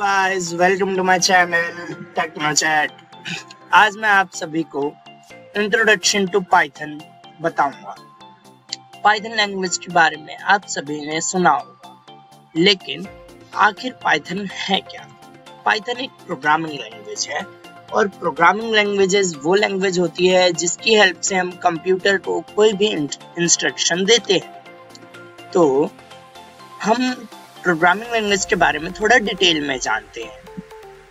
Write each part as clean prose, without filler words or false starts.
guys, welcome to my channel TechnoChat। आज मैं आप सभी को इंट्रोडक्शन टू पाइथन बताऊंगा। पाइथन लैंग्वेज के बारे में आप सभी ने सुना होगा, लेकिन आखिर पाइथन है क्या? पाइथन एक प्रोग्रामिंग लैंग्वेज है और प्रोग्रामिंग लैंग्वेजेस वो लैंग्वेज होती है जिसकी हेल्प से हम कंप्यूटर को कोई भी इंस्ट्रक्शन देते हैं। तो हम प्रोग्रामिंग लैंग्वेज के बारे में थोड़ा डिटेल में जानते हैं।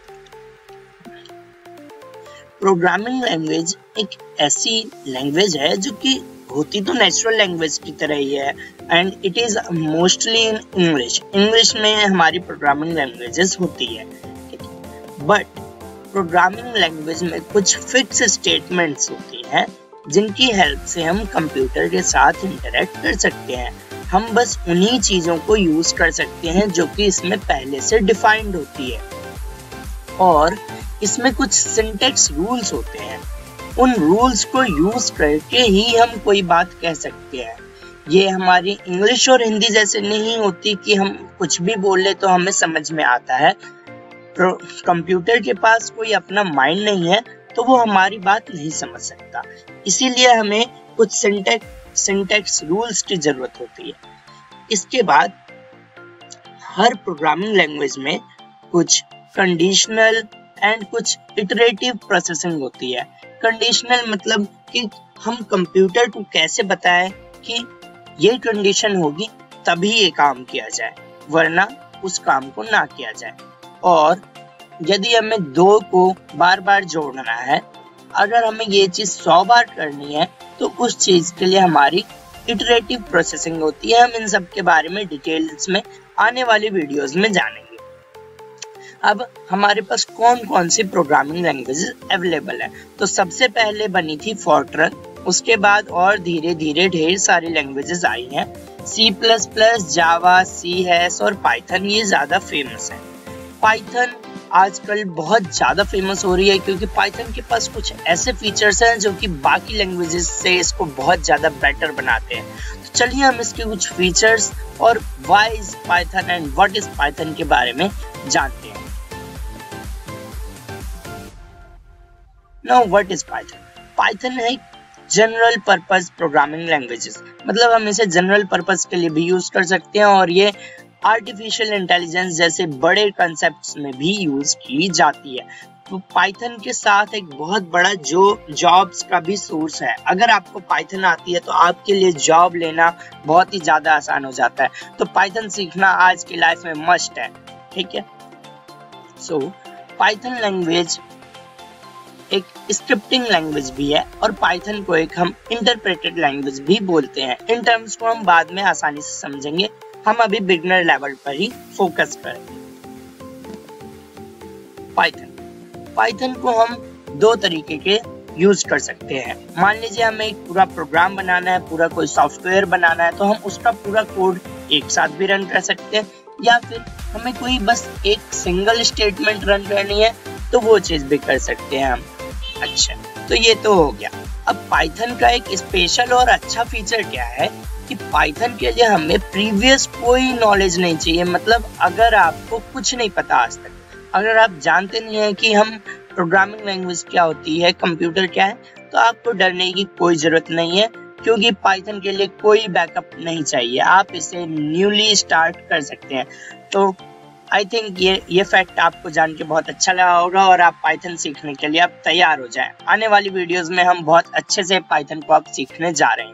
प्रोग्रामिंग लैंग्वेज एक ऐसी लैंग्वेज है जो कि होती तो नेचुरल लैंग्वेज की तरह ही है and it is mostly in English. English में हमारी प्रोग्रामिंग लैंग्वेजेस होती है, बट प्रोग्रामिंग लैंग्वेज में कुछ फिक्स स्टेटमेंट्स होती हैं जिनकी हेल्प से हम कंप्यूटर के साथ इंटरेक्ट कर सकते हैं। हम बस उन्हीं चीजों को यूज कर सकते हैं जो कि इसमें पहले से डिफाइंड होती है और इसमें कुछ सिंटैक्स रूल्स होते हैं। उन रूल्स को यूज करके ही हम कोई बात कह सकते हैं। ये हमारी इंग्लिश और हिंदी जैसे नहीं होती कि हम कुछ भी बोल ले तो हमें समझ में आता है। कंप्यूटर के पास कोई अपना माइंड नहीं है तो वो हमारी बात नहीं समझ सकता, इसीलिए हमें कुछ सिंटैक्स रूल्स की जरूरत होती है। इसके बाद हर प्रोग्रामिंग लैंग्वेज में कुछ कंडीशनल एंड कुछ इटरेटिव प्रोसेसिंग होती है। कंडीशनल मतलब कि हम कंप्यूटर को कैसे बताएं कि ये कंडीशन होगी तभी ये काम किया जाए, वरना उस काम को ना किया जाए। और यदि हमें दो को बार बार जोड़ना है, अगर हमें ये चीज 100 बार करनी है तो उस चीज के लिए हमारी इटरेटिव प्रोसेसिंग होती है। हम इन सब के बारे में डिटेल्स में आने वाली वीडियोस में जानेंगे। अब हमारे पास कौन कौन सी प्रोग्रामिंग लैंग्वेजेस अवेलेबल है, तो सबसे पहले बनी थी फोर्ट्रन, उसके बाद और धीरे धीरे ढेर सारी लैंग्वेजेस आई हैं। C++, जावा, C#, और पाइथन ये ज्यादा फेमस है। पाइथन आजकल बहुत ज्यादा फेमस हो रही है क्योंकि पाइथन के पास कुछ ऐसे फीचर्स हैं जो कि बाकी लैंग्वेजेस से इसको बहुत ज्यादा बेटर बनाते हैं। तो चलिए हम इसके कुछ फीचर्स और why is Python and what is Python के बारे में जानते हैं। Now what is Python? Python है जनरल पर्पस प्रोग्रामिंग लैंग्वेजेस, मतलब हम इसे जनरल पर्पस के लिए भी यूज कर सकते हैं और ये आर्टिफिशियल इंटेलिजेंस जैसे बड़े कंसेप्ट्स में भी यूज की जाती है। तो पाइथन के साथ एक बहुत बड़ा जो जॉब्स का भी सोर्स है। अगर आपको पाइथन आती है तो आपके लिए जॉब लेना बहुत ही ज्यादा आसान हो जाता है। तो पाइथन सीखना आज की लाइफ में मस्ट है, ठीक है। सो पाइथन लैंग्वेज एक स्क्रिप्टिंग लैंग्वेज भी है और पाइथन को एक हम इंटरप्रेटेड लैंग्वेज भी बोलते हैं। इन टर्म्स को हम बाद में आसानी से समझेंगे, हम अभी बिगनर लेवल पर ही फोकस करेंगे। पाइथन को हम दो तरीके के यूज कर सकते हैं। मान लीजिए हमें एक पूरा प्रोग्राम बनाना है, पूरा कोई सॉफ्टवेयर बनाना है, तो हम उसका पूरा कोड एक साथ भी रन कर सकते हैं, या फिर हमें कोई बस एक सिंगल स्टेटमेंट रन करनी है तो वो चीज भी कर सकते हैं हम। अच्छा, तो ये तो हो गया। अब पाइथन का एक स्पेशल और अच्छा फीचर क्या है कि पाइथन के लिए हमें प्रीवियस कोई नॉलेज नहीं चाहिए। मतलब अगर आपको कुछ नहीं पता आज तक, अगर आप जानते नहीं है कि हम प्रोग्रामिंग लैंग्वेज क्या होती है, कंप्यूटर क्या है, तो आपको डरने की कोई जरूरत नहीं है क्योंकि पाइथन के लिए कोई बैकअप नहीं चाहिए। आप इसे न्यूली स्टार्ट कर सकते हैं। तो आई थिंक ये फैक्ट आपको जान के बहुत अच्छा लगा होगा और आप पाइथन सीखने के लिए आप तैयार हो जाएं। आने वाली वीडियोस में हम बहुत अच्छे से पाइथन को आप सीखने जा रहे हैं।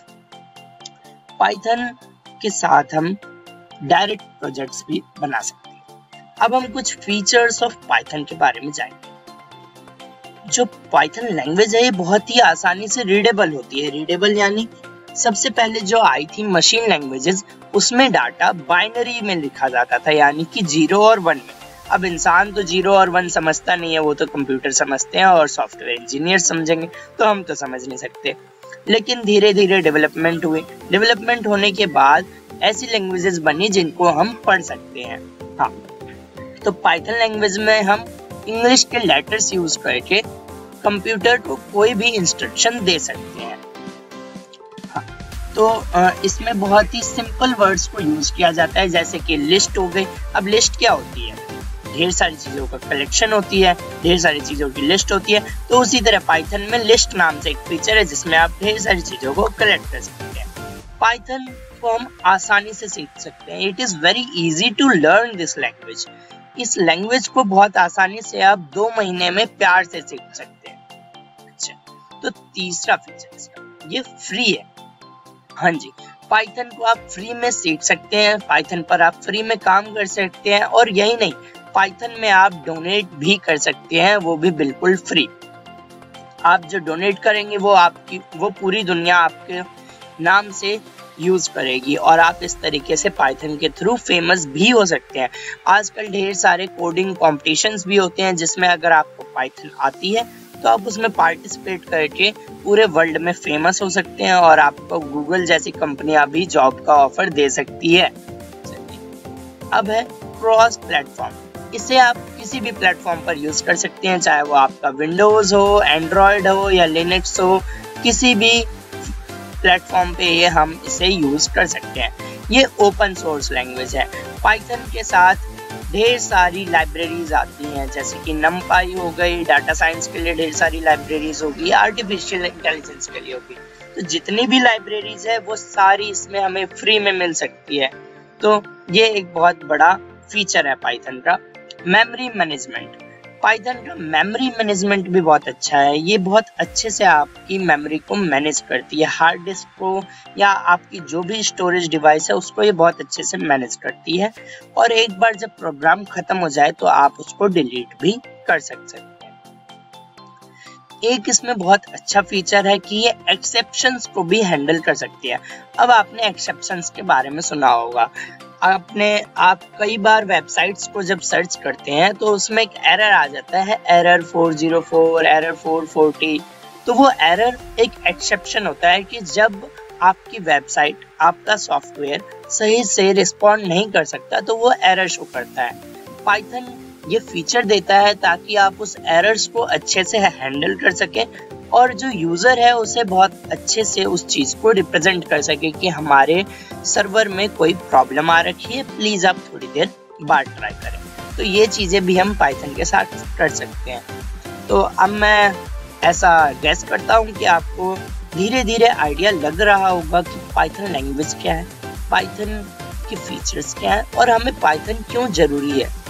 पाइथन के साथ हम डायरेक्ट प्रोजेक्ट्स भी बना सकते हैं। अब हम कुछ फीचर्स ऑफ पाइथन के बारे में जानेंगे। जो पाइथन लैंग्वेज है ये बहुत ही आसानी से रीडेबल होती है। रीडेबल यानी सबसे पहले जो आई थी मशीन लैंग्वेजेस, उसमें डाटा बाइनरी में लिखा जाता था, यानी कि 0 और 1 में। अब इंसान तो 0 और 1 समझता नहीं है, वो तो कंप्यूटर समझते हैं और सॉफ्टवेयर इंजीनियर समझेंगे, तो हम तो समझ नहीं सकते। लेकिन धीरे धीरे डेवलपमेंट हुई। डेवलपमेंट होने के बाद ऐसी लैंग्वेजेस बनी जिनको हम पढ़ सकते हैं। हाँ, तो पाइथन लैंग्वेज में हम इंग्लिश के लेटर्स यूज करके कंप्यूटर को कोई भी इंस्ट्रक्शन दे सकते हैं। हाँ, तो इसमें बहुत ही सिंपल वर्ड्स को यूज किया जाता है, जैसे कि लिस्ट हो गई। अब लिस्ट क्या होती है? ढेर सारी चीजों का कलेक्शन होती है, ढेर सारी चीजों की लिस्ट होती है। तो उसी तरह पाइथन में लिस्ट नाम से एक फीचर है जिसमें आप ढेर सारी चीजों को कलेक्ट कर सकते हैं। पाइथन को हम आसानी से सीख सकते हैं। It is very easy to learn this language. इस लैंग्वेज को बहुत आसानी से आप 2 महीने में प्यार से सीख सकते हैं। अच्छा, तो तीसरा फीचर इसका, ये फ्री है। हाँ जी, पाइथन को आप फ्री में सीख सकते हैं, पाइथन पर आप फ्री में काम कर सकते हैं, और यही नहीं, पाइथन में आप डोनेट भी कर सकते हैं, वो भी बिल्कुल फ्री। आप जो डोनेट करेंगे वो पूरी दुनिया आपके नाम से यूज करेगी, और आप इस तरीके से पाइथन के थ्रू फेमस भी हो सकते हैं। आजकल ढेर सारे कोडिंग कॉम्पिटिशन्स भी होते हैं जिसमें अगर आपको पाइथन आती है तो आप उसमें पार्टिसिपेट करके पूरे वर्ल्ड में फेमस हो सकते हैं, और आपको गूगल जैसी कंपनियां भी जॉब का ऑफर दे सकती है। अब है क्रॉस प्लेटफॉर्म। इसे आप किसी भी प्लेटफॉर्म पर यूज कर सकते हैं, चाहे वो आपका विंडोज हो, एंड्रॉयड हो या लिनक्स हो, किसी भी प्लेटफॉर्म पे ये हम इसे यूज कर सकते हैं। ये ओपन सोर्स लैंग्वेज है। पाइथन के साथ ढेर सारी लाइब्रेरीज आती हैं, जैसे कि नमपाई हो गई, डाटा साइंस के लिए ढेर सारी लाइब्रेरीज होगी, आर्टिफिशियल इंटेलिजेंस के लिए होगी। तो जितनी भी लाइब्रेरीज है वो सारी इसमें हमें फ्री में मिल सकती है। तो ये एक बहुत बड़ा फीचर है पाइथन का। मेमोरी मैनेजमेंट, पाइथन का मेमोरी मैनेजमेंट भी बहुत अच्छा है। ये बहुत अच्छे से आपकी मेमोरी को मैनेज करती है, हार्ड डिस्क को या आपकी जो भी स्टोरेज डिवाइस है उसको ये बहुत अच्छे से मैनेज करती है, और एक बार जब प्रोग्राम खत्म हो जाए तो आप उसको डिलीट भी कर सकते हैं। एक इसमें बहुत अच्छा फीचर है कि ये एक्सेप्शंस को भी हैंडल कर सकती है। अब आपने एक्सेप्शंस के बारे में सुना होगा। आप कई बार वेबसाइट्स को जब सर्च करते हैं तो उसमें एक एरर आ जाता है, एरर 404, एरर 440। तो वो एरर एक एक्सेप्शन होता है कि जब आपकी वेबसाइट, आपका सॉफ्टवेयर सही से रिस्पॉन्ड नहीं कर सकता तो वो एरर शो करता है। पाइथन ये फीचर देता है ताकि आप उस एरर्स को अच्छे से हैंडल कर सकें, और जो यूजर है उसे बहुत अच्छे से उस चीज को रिप्रेजेंट कर सके कि हमारे सर्वर में कोई प्रॉब्लम आ रखी है, प्लीज आप थोड़ी देर बाद ट्राई करें। तो ये चीजें भी हम पाइथन के साथ कर सकते हैं। तो अब मैं ऐसा गेस करता हूँ कि आपको धीरे धीरे आइडिया लग रहा होगा कि पाइथन लैंग्वेज क्या है, पाइथन के फीचर्स क्या है, और हमें पाइथन क्यों जरूरी है।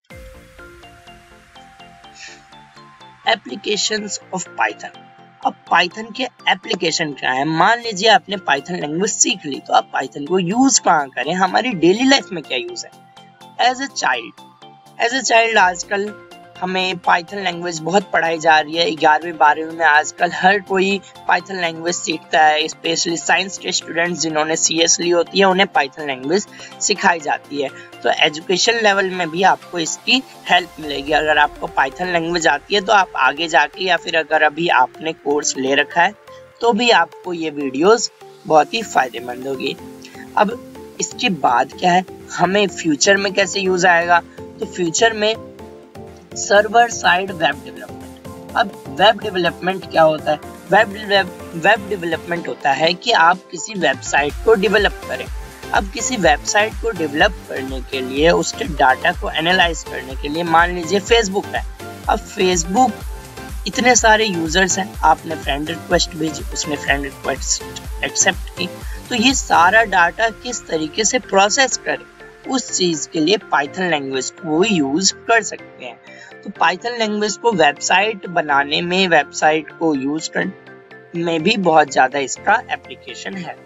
Applications of Python. अब पाइथन के एप्लीकेशन क्या है। मान लीजिए आपने पाइथन लैंग्वेज सीख ली, तो आप पाइथन को यूज कहाँ करें, हमारी डेली लाइफ में क्या यूज है। एज ए चाइल्ड आजकल हमें पाइथन लैंग्वेज बहुत पढ़ाई जा रही है। 11वीं 12वीं में आजकल हर कोई पाइथन लैंग्वेज सीखता है, स्पेशली साइंस के स्टूडेंट्स जिन्होंने CS ली होती है उन्हें पाइथन लैंग्वेज सिखाई जाती है। तो एजुकेशन लेवल में भी आपको इसकी हेल्प मिलेगी। अगर आपको पाइथन लैंग्वेज आती है तो आप आगे जाके, या फिर अगर अभी आपने कोर्स ले रखा है तो भी आपको ये वीडियोस बहुत ही फायदेमंद होगी। अब इसके बाद क्या है, हमें फ्यूचर में कैसे यूज आएगा। तो फ्यूचर में सर्वर साइड वेब डेवलपमेंट। अब वेब डेवलपमेंट क्या होता है। वेब डेवलपमेंट होता है कि आप किसी वेबसाइट को डेवलप करें। अब किसी वेबसाइट को डेवलप करने के लिए, उसके डाटा को एनालाइज करने के लिए, मान लीजिए फेसबुक है। अब फेसबुक इतने सारे यूजर्स हैं, आपने फ्रेंड रिक्वेस्ट भेजी, उसने फ्रेंड रिक्वेस्ट एक्सेप्ट की, तो ये सारा डाटा किस तरीके से प्रोसेस करें, उस चीज के लिए पाइथन लैंग्वेज को यूज कर सकते हैं। तो पाइथन लैंग्वेज को वेबसाइट बनाने में, वेबसाइट को यूज करने में भी बहुत ज्यादा इसका एप्लीकेशन है।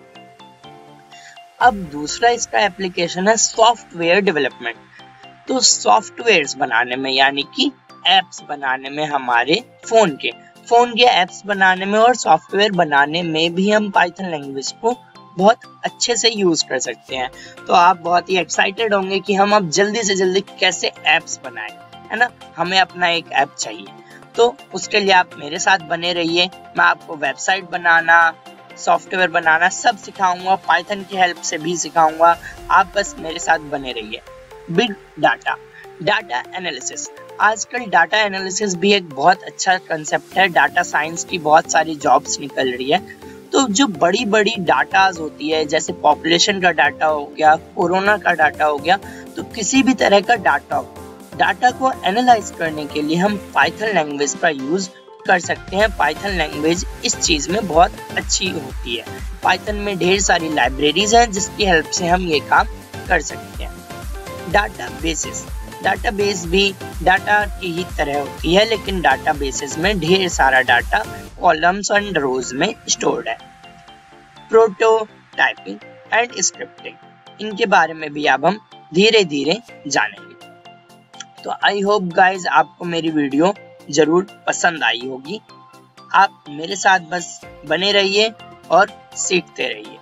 अब दूसरा इसका एप्लीकेशन है सॉफ्टवेयर डेवलपमेंट। तो सॉफ्टवेयर्स बनाने में, यानी कि एप्स बनाने में, हमारे फोन के एप्स बनाने में और सॉफ्टवेयर बनाने में भी हम पाइथन लैंग्वेज को बहुत अच्छे से यूज कर सकते हैं। तो आप बहुत ही एक्साइटेड होंगे कि हम अब जल्दी से जल्दी कैसे एप्स बनाएं, है ना। हमें अपना एक ऐप चाहिए, तो उसके लिए आप मेरे साथ बने रहिए। मैं आपको वेबसाइट बनाना, सॉफ्टवेयर बनाना सब सिखाऊंगा, पाइथन की हेल्प से भी सिखाऊंगा। आप बस मेरे साथ बने रहिए। Big data analysis. आजकल डाटा एनालिसिस भी एक बहुत अच्छा कंसेप्ट है। डाटा साइंस की बहुत सारी जॉब्स निकल रही है। तो जो बड़ी बड़ी डाटाज होती है, जैसे पॉपुलेशन का डाटा हो गया, कोरोना का डाटा हो गया, तो किसी भी तरह का डाटा हो, डाटा को एनालाइज करने के लिए हम पाइथन लैंग्वेज का यूज कर सकते हैं। पाइथन लैंग्वेज इस चीज में बहुत अच्छी होती है। पाइथन में ढेर सारी लाइब्रेरीज हैं जिसकी हेल्प से हम ये काम कर सकते हैं। डाटाबेस भी डाटा की ही तरह होती है, लेकिन डाटाबेसेस में ढेर सारा डाटा कॉलम्स एंड रोज में स्टोर्ड है। प्रोटोटाइपिंग एंड स्क्रिप्टिंग, इनके बारे में भी अब हम धीरे धीरे जानेंगे। तो आई होप गाइज आपको मेरी वीडियो जरूर पसंद आई होगी। आप मेरे साथ बस बने रहिए और सीखते रहिए।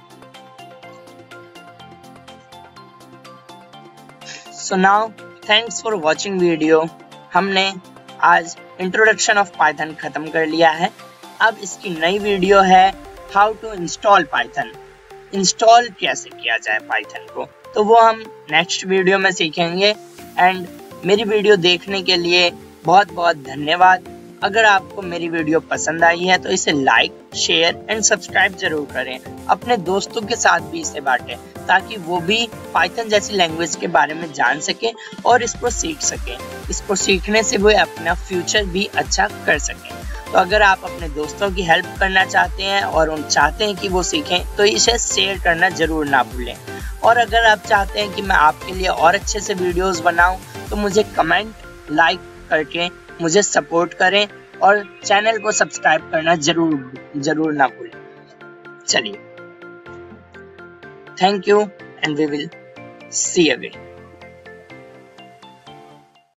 So now thanks for watching video. हमने आज इंट्रोडक्शन ऑफ पाइथन खत्म कर लिया है। अब इसकी नई वीडियो है how to install Python. Install कैसे किया जाए पाइथन को, तो वो हम नेक्स्ट वीडियो में सीखेंगे। एंड मेरी वीडियो देखने के लिए बहुत बहुत धन्यवाद। अगर आपको मेरी वीडियो पसंद आई है तो इसे लाइक, शेयर एंड सब्सक्राइब जरूर करें। अपने दोस्तों के साथ भी इसे बांटें ताकि वो भी पाइथन जैसी लैंग्वेज के बारे में जान सकें और इसको सीख सकें। इसको सीखने से वो अपना फ्यूचर भी अच्छा कर सकें। तो अगर आप अपने दोस्तों की हेल्प करना चाहते हैं और उन चाहते हैं कि वो सीखें तो इसे शेयर करना जरूर ना भूलें। और अगर आप चाहते हैं कि मैं आपके लिए और अच्छे से वीडियोस बनाऊं तो मुझे कमेंट, लाइक करके मुझे सपोर्ट करें और चैनल को सब्सक्राइब करना जरूर ना भूलें। चलिए, thank you and we will see again.